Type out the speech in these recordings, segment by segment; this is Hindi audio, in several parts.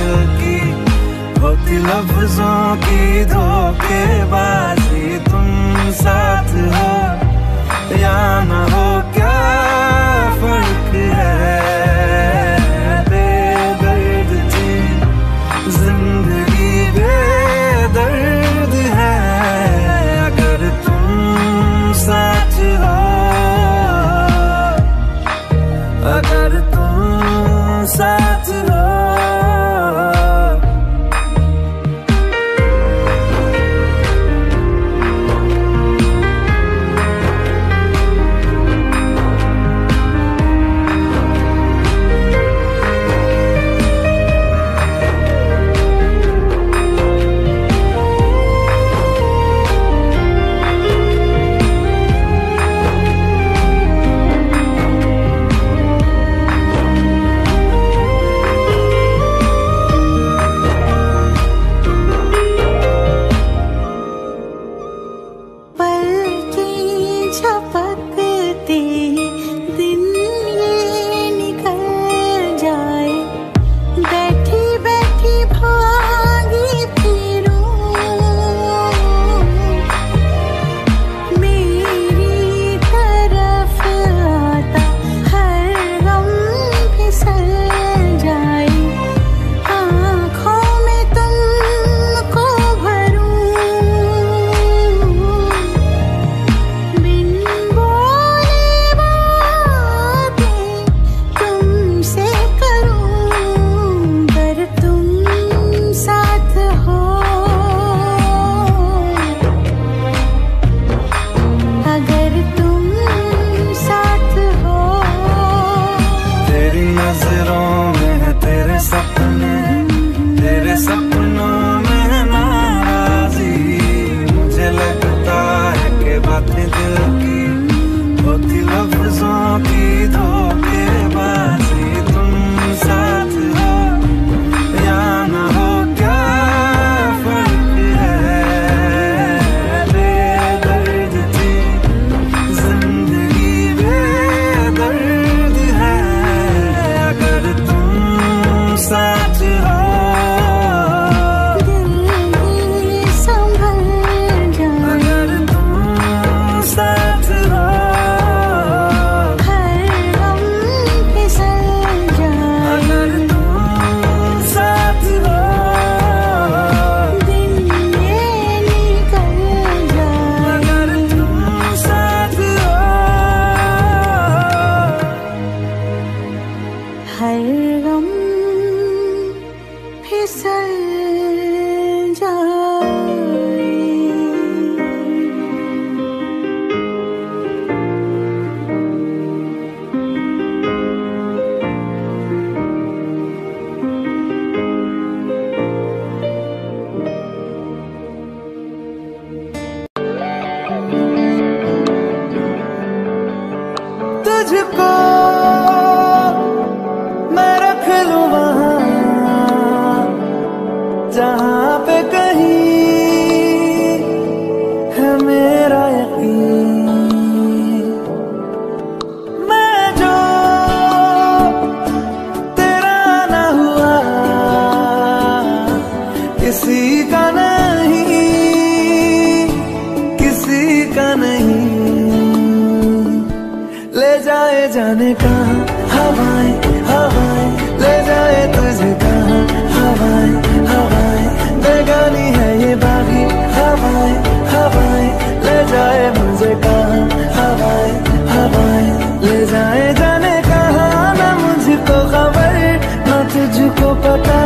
दिल की होती लफ्जों की धोखेबाजी। तुम साथ हो या न हो क्या फर्क है, बेदर्द थी जिंदगी बेदर्द है। अगर तुम साथ हो, अगर तुम साथ हो। तुझको मैं रख लूं वहां जहां पे कहीं है मेरा यकीन। मैं जो तेरा ना हुआ किसी का नहीं, किसी का नहीं। ले जाए जाने कहाँ हवाएं हवाएं, ले जाए तुझे कहाँ हवाएं हवाएं। बेगानी है ये बागी हवाएं हवाएं, ले जाए मुझे कहाँ हवाएं हवाएं। ले जाए जाने कहाँ ना मुझको खबर ना तुझको पता।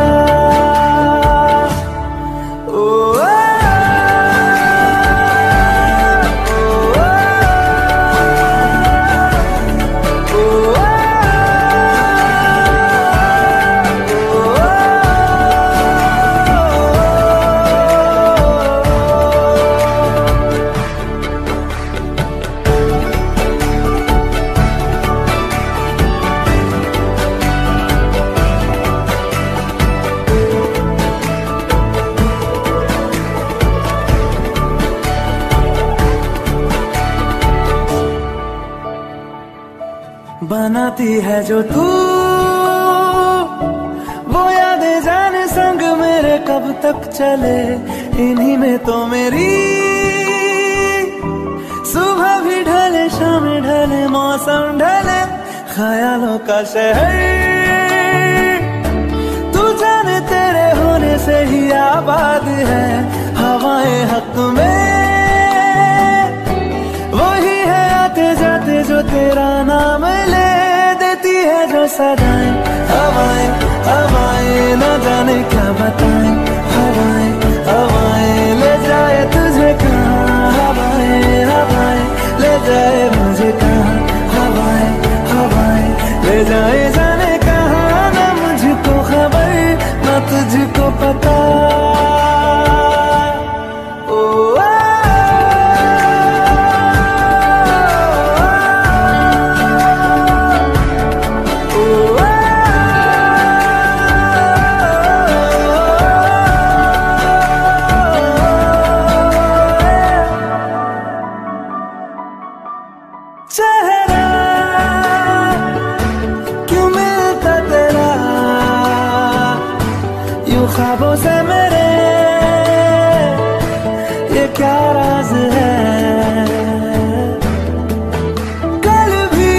बनाती है जो तू वो यादें जाने कब तक चले इन्हीं में तो मेरी सुबह भी ढले शाम ढले मौसम ढले ख्यालों का शहर तू जाने तेरे होने से ही आबाद है हवाएं हक में वही है आते जाते जो तेरा नाम ले देती है जो सदाएं हवाएं हवाएं न जाने क्या बताएं हवाएं हवाएं ले जाए तुझे कहाँ हवाएं हवाएं ले जाए मुझे कहाँ हवाएं हवाएं ले जाए जाने कहाँ न मुझको खबर न तुझको पता ख्वाबों से मेरे ये क्या राज है कल भी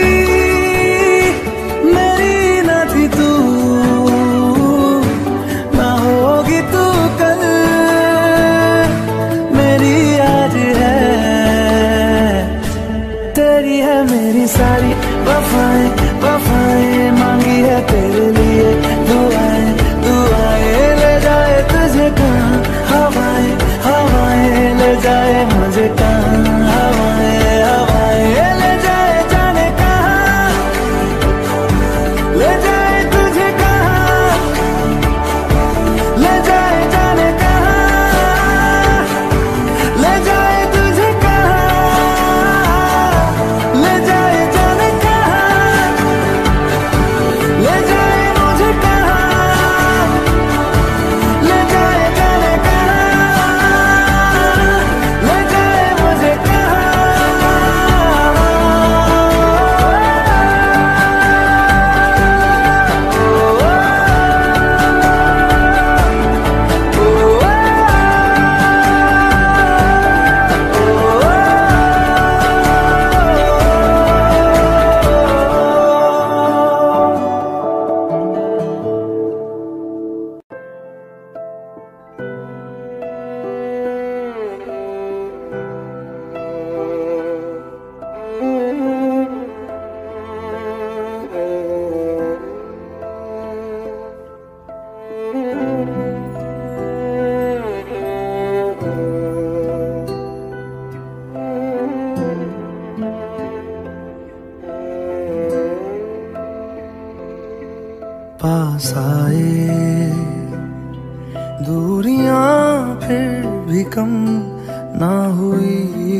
मेरी न थी तू ना होगी तू कल मेरी आज है तेरी है मेरी सारी वफाएं वफाएं मांगी है तेरे लिए दुआएं ले जाए तुझे कहाँ हवाएं हवाएं ले जाए मुझे कहाँ हवाएं हवाएं ले जाए जाने कहाँ ले जाए तुझे कहाँ ले जाए जाने कहाँ ले जाए तुझे कहाँ ले जाए जाने कहाँ ले जाए मुझे कहाँ पास आए दूरियां फिर भी कम ना हुई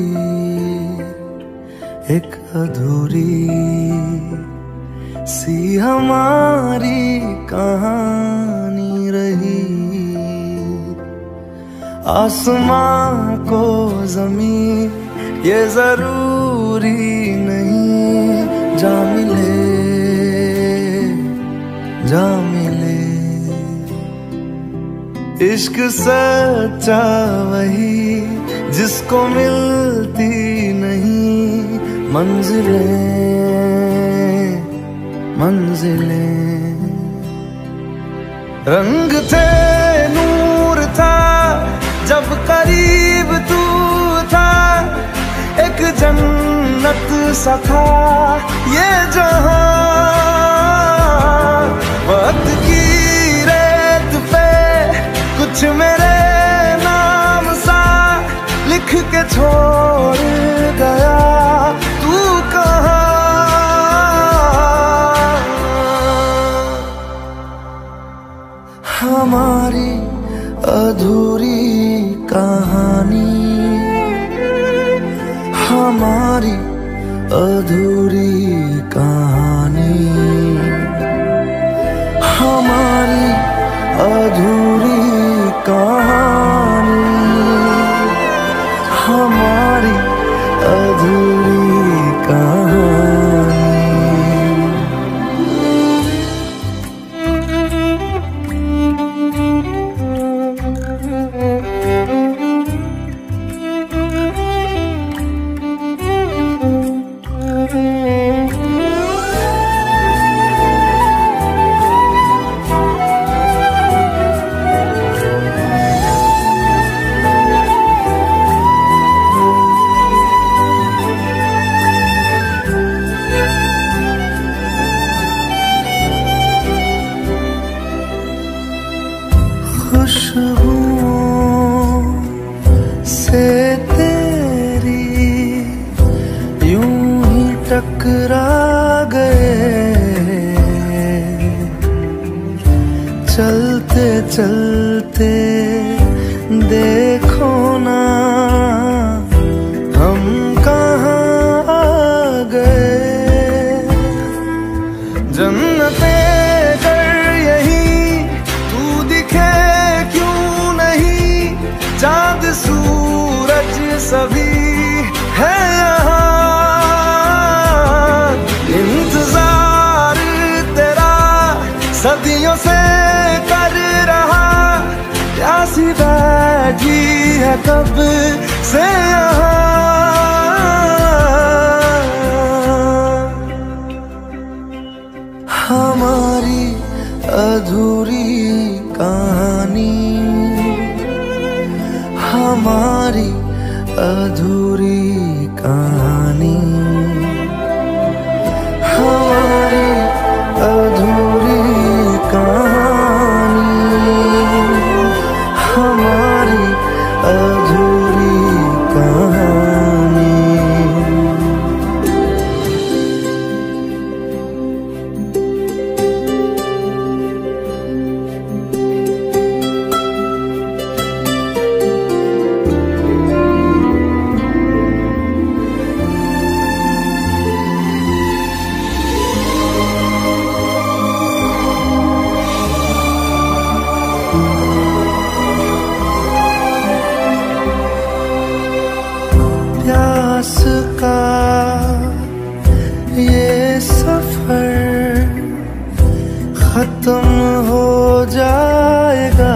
एक अधूरी सी हमारी कहानी रही आसमां को ज़मीन ये जरूरी नहीं जा मिले जा मिले इश्क सच्चा वही जिसको मिलती नहीं मंजिलें मंजिलें रंग थे नूर था जब करीब तू था एक जन्नत सा था ये जहां वक्त की रेत पे कुछ मेरे नाम सा लिख के छोड़ गया तू कहाँ हमारी अधूरी कहानी हमारी अधूरी कहानी हमारी अधूरी कहानी हमारी अधूरी कहानी खुशबुओं से तेरी यूं ही टकरा गए, चलते चलते देखो ना हम कहाँ आ गए। जन्नते कर यही तू दिखे क्यों नहीं, चांद सूरज सभी है यहाँ। इंतजार तेरा सदियों से कर रहा, प्यासी बैठी है कब से यहाँ। हमारी अधूरी कहानी, हमारी अधूरी कहानी, हमारी अधूरी कहानी, हमारी अधूरी कहानी। प्यास का ये सफर खत्म हो जाएगा,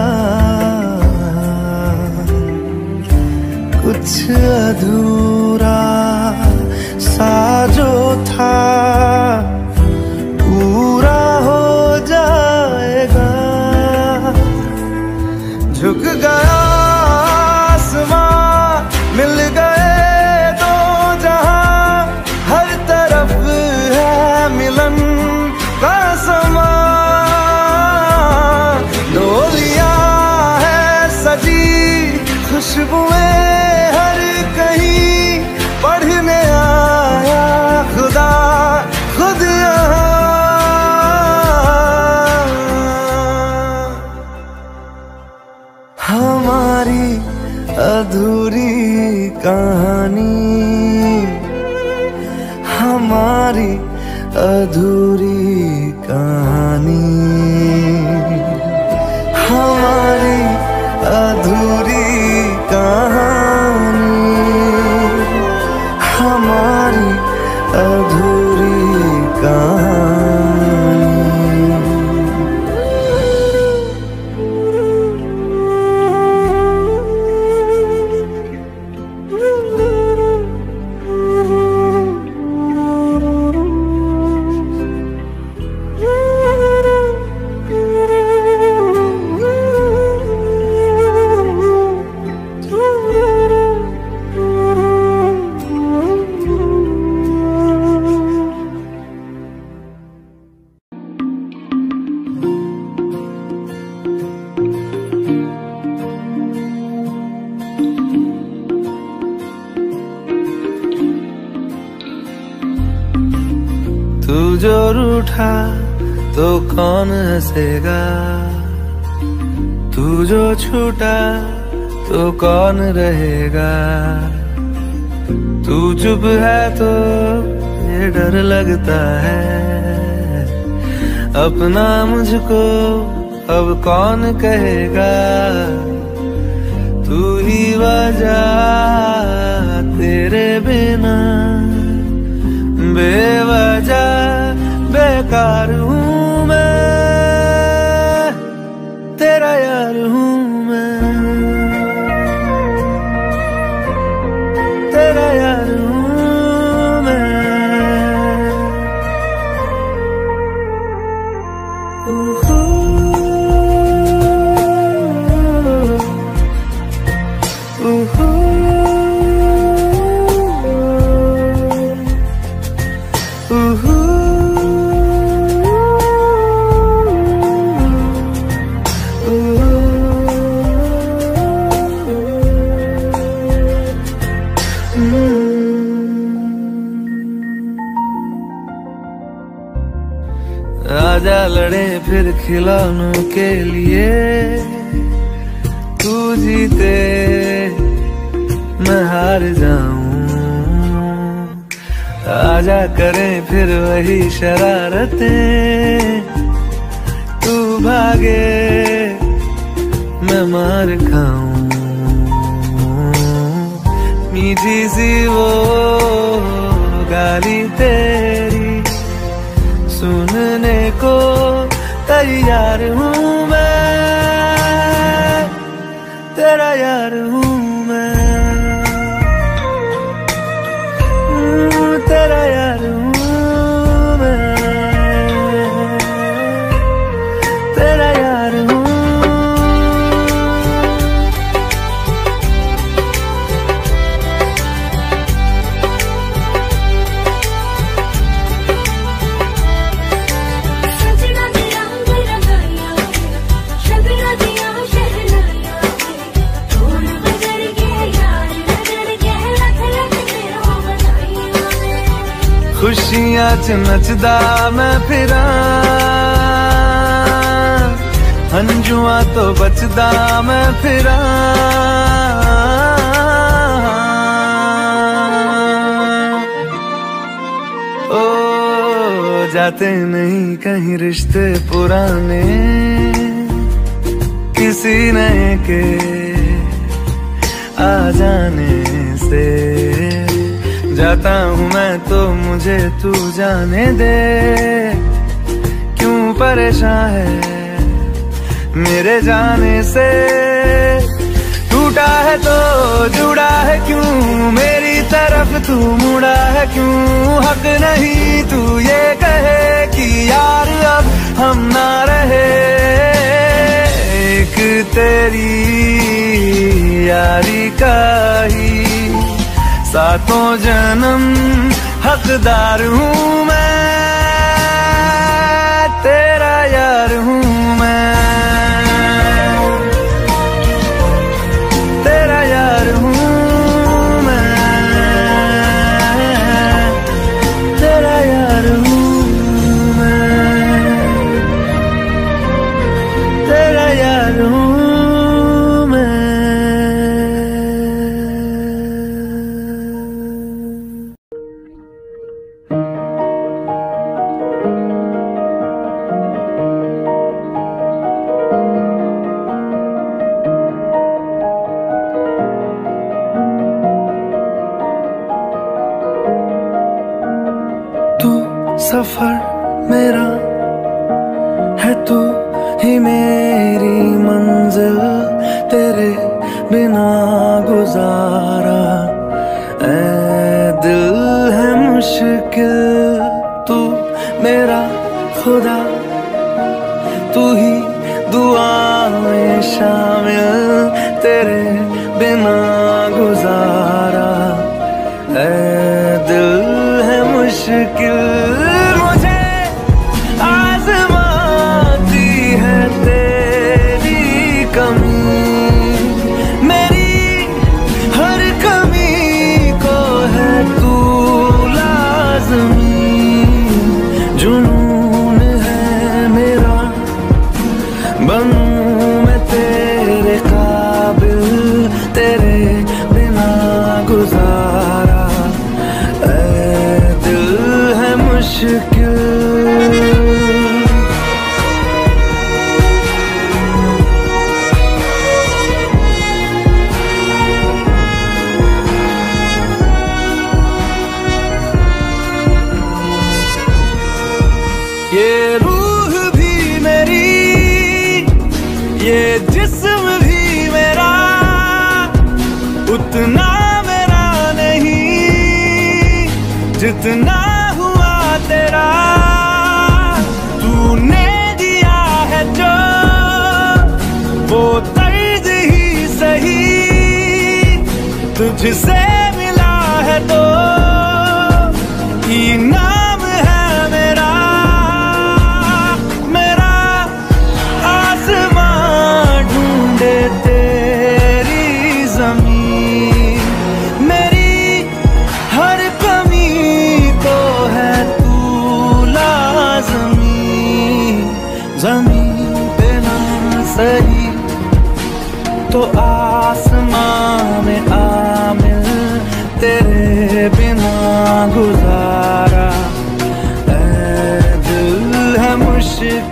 कुछ अधूरा सा जो था पूरा हो जाएगा। झुक गया आसमां, मिल गए दो जहां, हर तरफ है मिलन का समा। डोलियां है सजी खुशबुएं हर कहीं, पढ़ने आया खुदा खुद यहाँ। हमारी अधूरी कहानी, हमारी अधूरी कहानी, हमारी अधूरी कहानी, हमारी अधूरी कहानी। तू जो रूठा तो कौन हंसेगा, तू जो छूटा तो कौन रहेगा। तू चुप है तो ये डर लगता है, अपना मुझको अब कौन कहेगा। तू ही वजह, तेरे बिना बेवजह बेकार हूँ मैं, तेरा यार हूँ मैं, तेरा यार हूँ मैं। फिर खिलौनों के लिए, तू जीते मैं हार जाऊं। आजा करें फिर वही शरारतें, तू भागे मैं मार खाऊं। मीठी सी वो गाली तेरी सुनने को तैयार हूँ मैं, तेरा यार हूँ मैं, तेरा यार हूँ मैं, तेरा यार हूँ। खुशियां च नचदा मैं फिरा, हंजुआ तो बचदा मैं फिरा। ओ जाते नहीं कहीं रिश्ते पुराने, किसी नए के आ जाने से। जाता हूँ मैं तो मुझे तू जाने दे, क्यों परेशान है मेरे जाने से। टूटा है तो जुड़ा है क्यों, मेरी तरफ तू मुड़ा है क्यों। हक नहीं तू ये कहे कि यार अब हम ना रहे, एक तेरी यारी का ही सातों जन्म हकदार हूँ मैं, तेरा यार हूँ मैं, तेरा यार हूँ मैं, तेरा यार हूँ मैं, तेरा यार हूँ। सफर मेरा है तू ही मेरी मंजिल, तेरे बिना गुजारा ऐ दिल है मुश्किल। तू मेरा खुदा, तू ही दुआ में शामिल, तेरे बिना गुजारा ऐ दिल है मुश्किल। जुनून है मेरा बनूं मैं तेरे काबिल, तेरे बिना गुजारा ऐ दिल है मुश्किल। ये रूह भी मेरी, ये जिस्म भी मेरा, उतना मेरा नहीं जितना हुआ तेरा। तूने दिया है जो वो तर्ज ही सही, तुझसे मिला है तो इनाम है मेरा। सही तो आसमां में आ मिल, तेरे बिना गुजारा ऐ दिल है मुश्किल।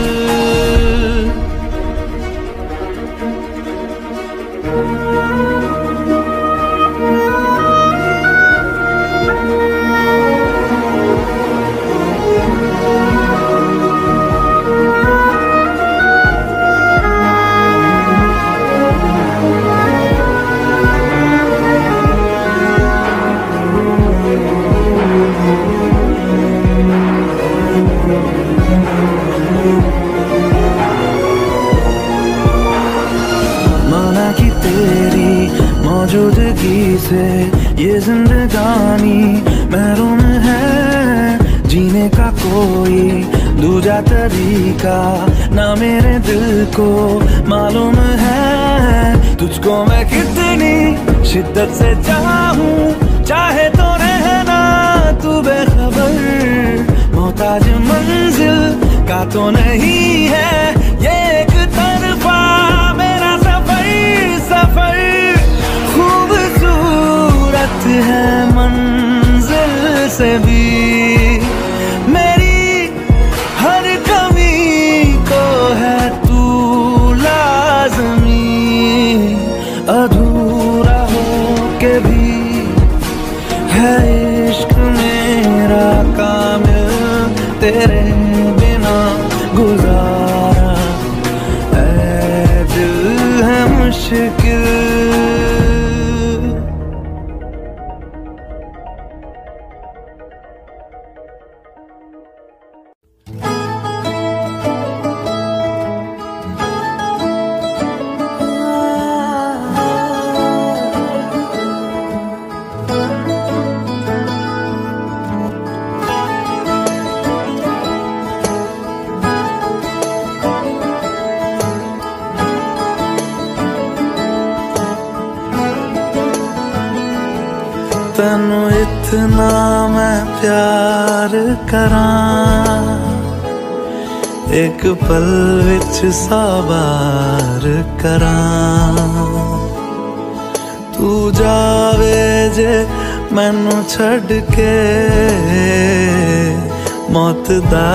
मौजूदगी से ये जिंदगानी महरूम है, जीने का कोई दूजा तरीका ना मेरे दिल को मालूम है। तुझको मैं कितनी शिद्दत से चाहूं, चाहे तो रहना तू बेखबर, मोहताज मंजिल का तो नहीं है ये एक तरफा मेरा सफर। खूबसूरत है मंजिल से भी मेरी हर कमी को है तू लाज़मी, अधूरा हो के भी है इश्क मेरा कामिल, तेरे बिना गुजारा ऐ दिल है मुश्किल। तैनू इतना मैं प्यार करां, एक पल विच साबार करां, तू जावे जे मैनू छड़ के मौत दा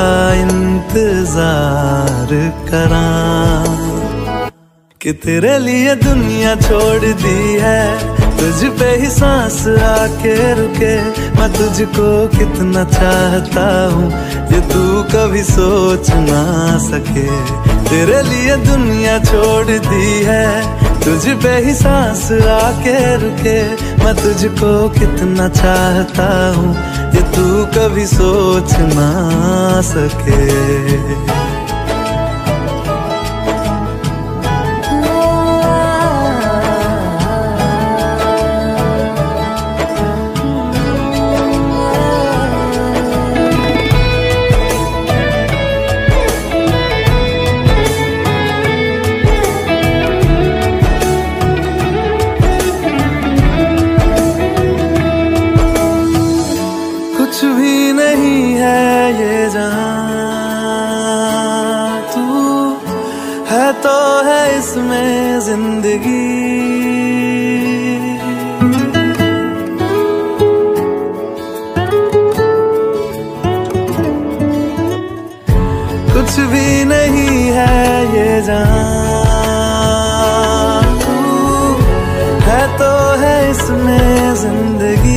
इंतजार करां, कि तेरे लिए दुनिया छोड़ दी है, तुझ पे ही सांस आके रुके, मैं तुझको कितना चाहता हूँ ये तू कभी सोच ना सके। तेरे लिए दुनिया छोड़ दी है, तुझ पे ही सांस आके रुके, मैं तुझको कितना चाहता हूँ ये तू कभी सोच ना सके। कुछ भी नहीं है ये जहां, तू है तो है इसमें जिंदगी, कुछ भी नहीं है ये जहां, तू है तो है इसमें जिंदगी।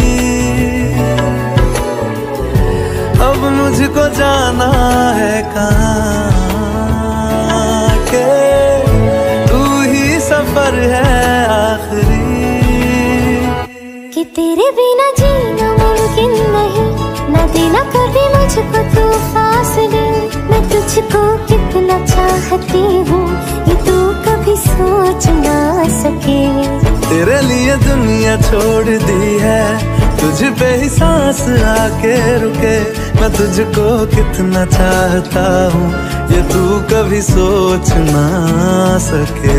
अब मुझको जाना है कहाँ के तू ही सफर है आखिरी, कि तेरे बिना जीना मुमकिन नहीं, न देना कभी मुझको तू फासले, मैं तुझको कितना चाहती हूँ ये तू कभी सोच ना सके। तेरे लिए दुनिया छोड़ दी है, तुझ पे ही सांस आके रुके, मैं तुझको कितना चाहता हूँ ये तू कभी सोच ना सके।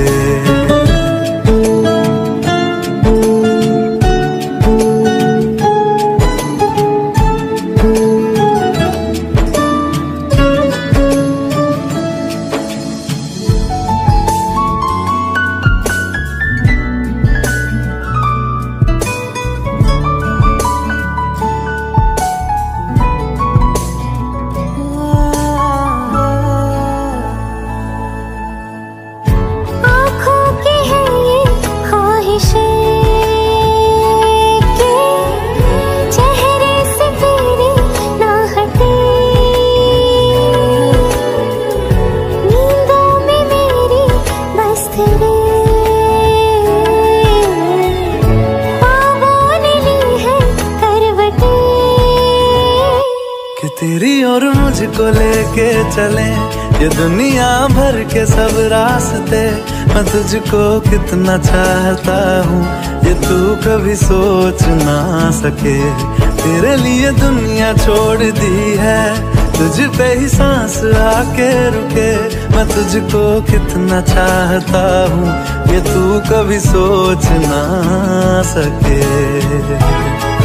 को लेके चले ये दुनिया भर के सब रास्ते। मैं तुझको कितना चाहता हूँ ये तू कभी सोच ना सके। तेरे लिए दुनिया छोड़ दी है, तुझ पे ही सांस आके रुके। मैं तुझको कितना चाहता हूँ ये तू कभी सोच ना सके।